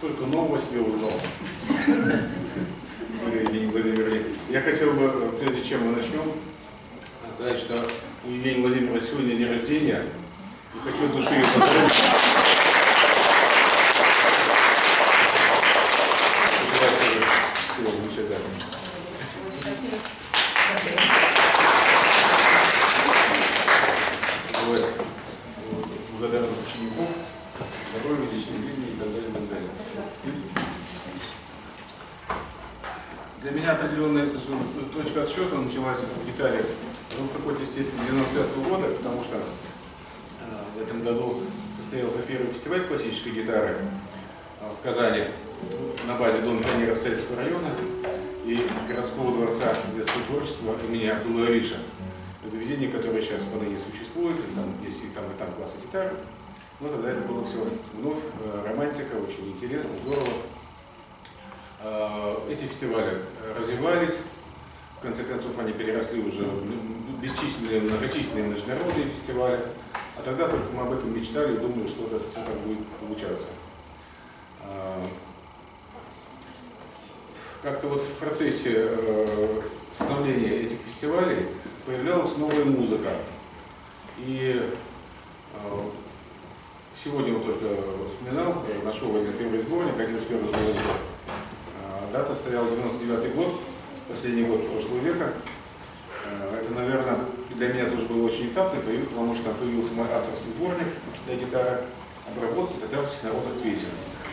Столько нового себе узнал. Владимир, я хотел бы, прежде чем мы начнем, сказать, что у Евгения Владимировна сегодня день рождения. И хочу от души ее поздравить. Благодарность учеников, здоровья, личной жизни и так далее, и так далее. Для меня определенная точка отсчета началась в гитаре в какой-то степени 95-го года, потому что в этом году состоялся первый фестиваль классической гитары в Казани на базе Дома пионеров Советского района и городского дворца детского творчества имени Абдулла Алиша. Заведение, которое сейчас поныне существует, там есть и там классы гитары. Но тогда это было все вновь романтика, очень интересно, здорово. Эти фестивали развивались, в конце концов они переросли уже в бесчисленные, многочисленные международные фестивали. А тогда только мы об этом мечтали и думали, что вот это все так будет получаться. Как-то вот в процессе становления этих фестивалей появлялась новая музыка. И сегодня вот только вспоминал, нашел один первый сборник, один из первых сборников. Дата стояла 99-й год, последний год прошлого века. Это, наверное, для меня тоже был очень этапный период, потому что появился мой авторский сборник для гитары обработки татарских народных песен.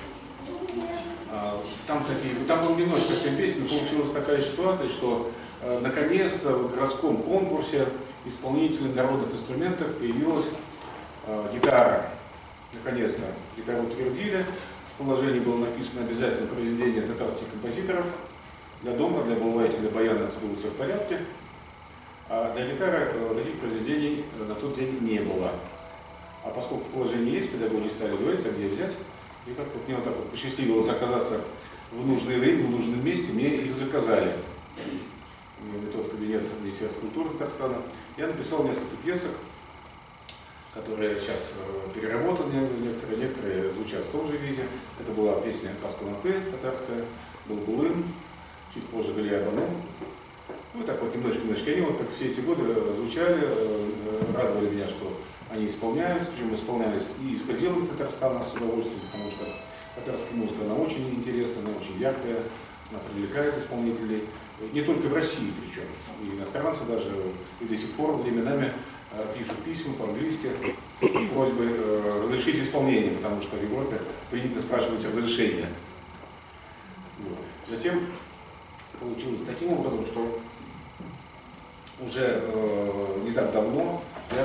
Там было немножко 7 песен, но получилась такая ситуация, что наконец-то в городском конкурсе исполнителей народных инструментов появилась гитара. Наконец-то гитару утвердили. В положении было написано обязательно произведение татарских композиторов. Для дома, для балалайки, для баяна это было все в порядке. А для гитары таких произведений на тот день не было. А поскольку в положении есть, педагоги стали говорить, а где взять. И как-то мне вот так вот посчастливилось оказаться в нужное время, в нужном месте, мне их заказали. Тот кабинет Министерства культуры Татарстана. Я написал несколько пьесок, которые сейчас переработаны, некоторые звучат в том же виде. Это была песня «Касканаты» татарская, «Булбулым», чуть позже «Галия Бану». Ну и так вот немножко. Они вот как все эти годы звучали, радовали меня, что они исполняются, причем исполнялись и из пределов Татарстана с удовольствием, потому что татарская музыка, она очень интересная, она очень яркая, она привлекает исполнителей, не только в России причем, и иностранцы даже, и до сих пор временами пишут письма по-английски с просьбой разрешить исполнение, потому что в Европе принято спрашивать разрешение. Вот. Затем получилось таким образом, что уже не так давно я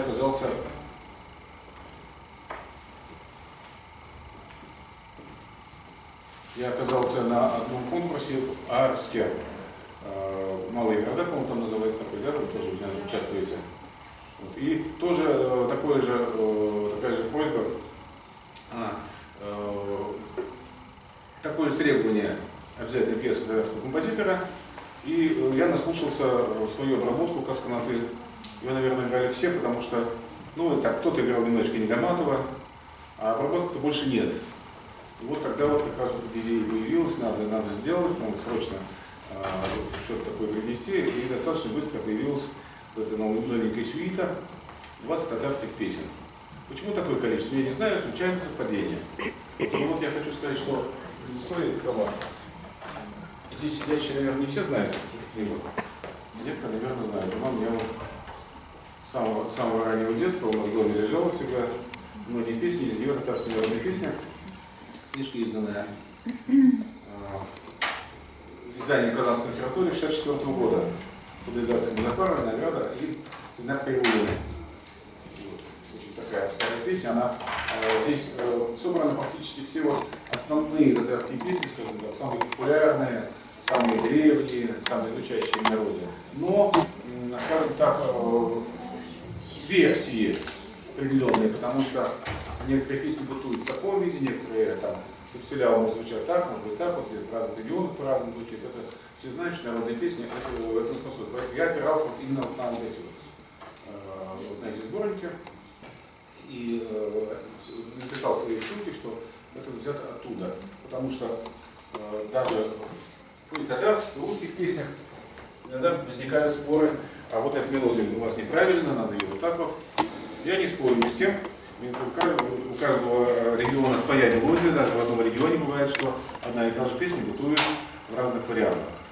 оказался на одном конкурсе в Арске. Малые города, по-моему, там называется такой, да, вы тоже участвуете. Вот. И тоже такая же просьба, такое же требование обязательно пьесы татарского композитора. И я наслушался в свою обработку «Касканаты». Ее, наверное, играли все, потому что, ну, так, кто-то играл немножко Нигаматова, а обработки-то больше нет. И вот тогда вот как раз вот эта идея появилась, надо сделать, надо срочно что-то такое привнести, и достаточно быстро появилась вот эта новенькая сюита, 20 татарских песен. Почему такое количество? Я не знаю, случайно совпадение. Но вот я хочу сказать, что история такова. Здесь сидящие, наверное, не все знают эту книгу. Некоторые, наверное, знают. Мама, я вот с самого раннего детства у нас в доме лежала всегда многие песни, из нее татарские народные песни. Книжка изданная издание Казанской консерватории 1964 года под редакцией Музафарова, награда и Хайруллина. Вот. Очень такая старая песня. Она здесь собраны практически все вот основные татарские песни, скажем так, самые популярные, самые древние, самые звучащие в народе. Но, скажем так, версии определенные, потому что некоторые песни бытуют в таком виде, некоторые там Тефтеля может звучать так, может быть так, вот в разных регионах по-разному звучит. Это все знают, что народные песни это способны. Я опирался вот именно на вот эти вот на эти сборники и написал свои ссылки, что это взято оттуда. Потому что даже в итальянских, русских песнях иногда возникают споры, а вот эта мелодия у вас неправильно, надо ее вот так вот. Я не спорю ни с тем. У каждого региона своя мелодия, даже в одном регионе бывает, что одна и та же песня бытует в разных вариантах.